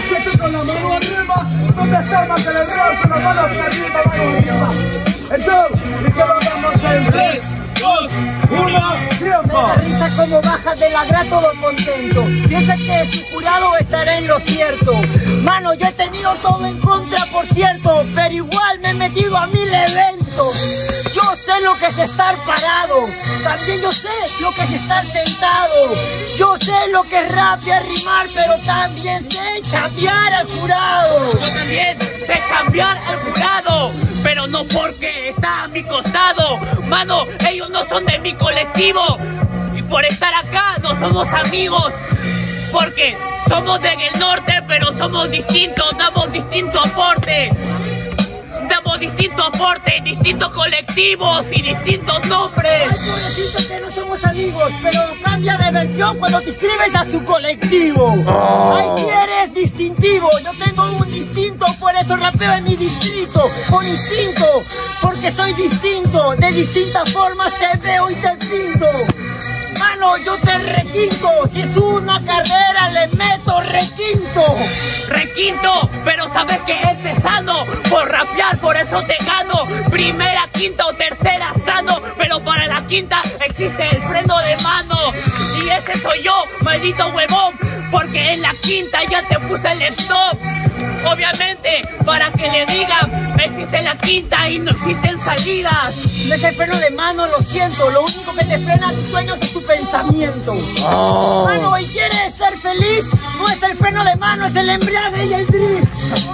Así que con la mano arriba, ¿dónde está más celebrado? Con la mano arriba, mano arriba. Entonces, y que lo hagamos en 3, 2, 1, tiempo. Me da risa como baja de la grata todo contento. Piensa que su jurado estará en lo cierto. Mano, yo he tenido todo en contra, por cierto, pero igual me he metido a 1000 eventos. Yo sé lo que es estar parado, también yo sé lo que es estar sentado. Yo sé lo que es rapear, rimar, pero también sé chambear al jurado. Yo también sé chambear al jurado, pero no porque está a mi costado. Mano, ellos no son de mi colectivo, y por estar acá no somos amigos. Porque somos del norte, pero somos distintos, damos distinto aporte. Damos distinto aporte, distintos colectivos y distintos nombres. Ay, pobrecito que no somos amigos, pero cambia de versión cuando te inscribes a su colectivo. Ay, si eres distintivo, yo tengo un distinto, por eso rapeo en mi distrito. Con instinto, porque soy distinto, de distintas formas te veo y te pinto. Mano, yo te requinto, si es una carrera le meto requinto. Requinto, pero sabes que este es sano, por rapear por eso te gano. Primera, quinta o tercera sano, pero para la quinta existe el freno de mano. Y ese soy yo, maldito huevón, porque en la quinta ya te puse el stop. Obviamente, para que le digan, existe la quinta y no existen salidas. No es el freno de mano, lo siento, lo único que te frena tus sueños es tu pensamiento. Mano, ¿y quieres ser feliz? No es el freno de mano, es el embriague y el drift.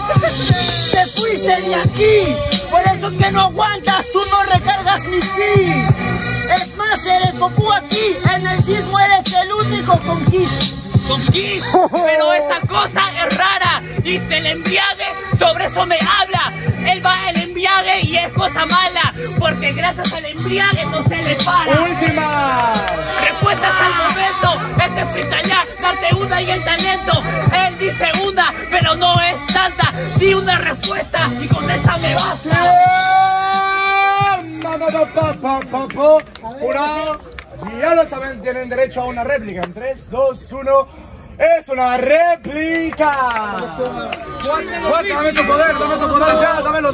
Te fuiste de aquí, por eso que no aguantas, tú no recargas mi ki. Es más, eres Goku aquí, en el sismo eres el único con kit. Con ki, pero esa cosa es rara. Dice el embriague, sobre eso me habla. Él va el embriague y es cosa mala, porque gracias al embriague no se le para. Última. Respuestas al momento, este freestylear, darte una y el talento. Él dice una, pero no es tanta. Di una respuesta y con esa me basta. Jurado, y ya lo saben, tienen derecho a una réplica. En 3, 2, 1. ¡Es una réplica! Dame tu poder, ya, dámelo.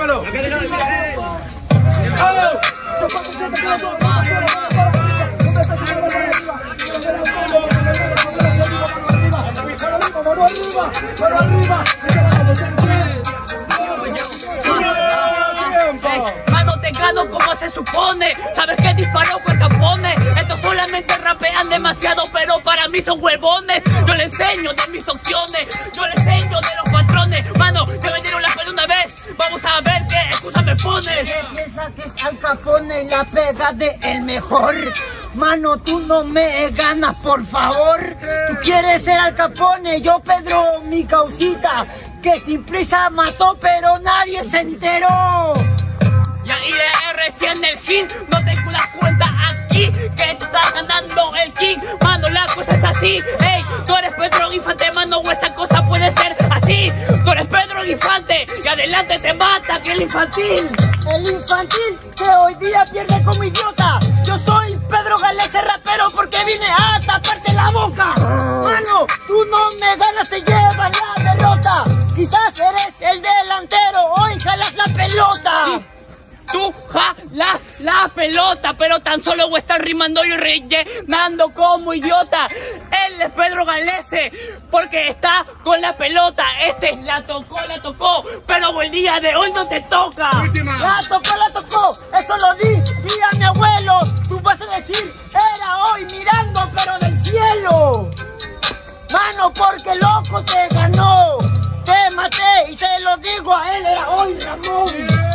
Mano, te gano como se supone. ¿Sabes qué disparó por Capone? Estos solamente rapean demasiado, pero para mí son huevones. Yo les enseño de mis opciones, yo les enseño de los patrones. Mano, te vendieron la pela una vez, vamos a ver qué excusa me pones. ¿Qué piensa que es Al Capone la pega de el mejor? Mano, tú no me ganas, por favor. Tú quieres ser Al Capone, yo Pedro, mi causita, que sin prisa mató, pero nadie se enteró. Y ahí recién el hit, no te das cuenta aquí que tú estás ganando el king. Mano, la cosa es así, ey, tú eres Pedro Infante, mano, o esa cosa puede ser así. Tú eres Pedro Infante y adelante te mata que el infantil. El infantil que hoy día pierde como idiota. Yo soy Pedro Galese, rapero, porque vine a taparte la boca. Mano, tú no me ganas, te llevas la derrota. Quizás eres el delantero, hoy jalas la pelota. Tú jalas la pelota, pero tan solo voy a estar rimando y rellenando como idiota. Él es Pedro Galese, porque está con la pelota. Este la tocó, pero el día de hoy no te toca. La tocó, eso lo di a mi abuelo. Tú vas a decir, era hoy mirando, pero del cielo. Mano, porque loco te ganó. Te maté y se lo digo a él, era hoy Ramón.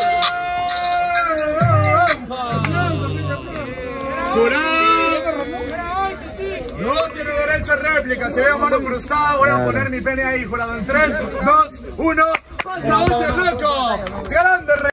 No tiene derecho a réplica. Si veo mano cruzada, voy a poner mi pene ahí, jurado. En 3, 2, 1. ¡Pasa, loco! ¡Grande!